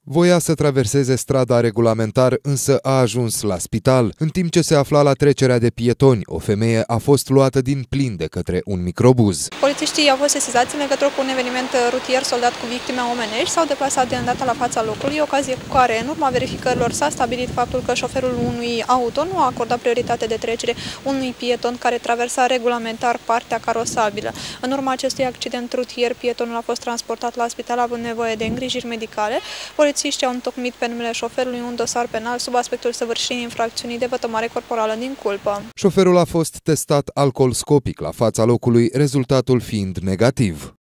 Voia să traverseze strada regulamentar, însă a ajuns la spital. În timp ce se afla la trecerea de pietoni, o femeie a fost luată din plin de către un microbuz. Polițiștii au fost sesizați în legătură cu un eveniment rutier soldat cu victime omenești, s-au deplasat de îndată la fața locului, ocazie cu care, în urma verificărilor, s-a stabilit faptul că șoferul unui auto nu a acordat prioritate de trecere unui pieton care traversa regulamentar partea carosabilă. În urma acestui accident rutier, pietonul a fost transportat la spital având nevoie de îngrijiri medicale. Polițiștii au întocmit pe numele șoferului un dosar penal sub aspectul săvârșirii infracțiunii de vătămare corporală din culpă. Șoferul a fost testat alcoolscopic la fața locului, rezultatul fiind negativ.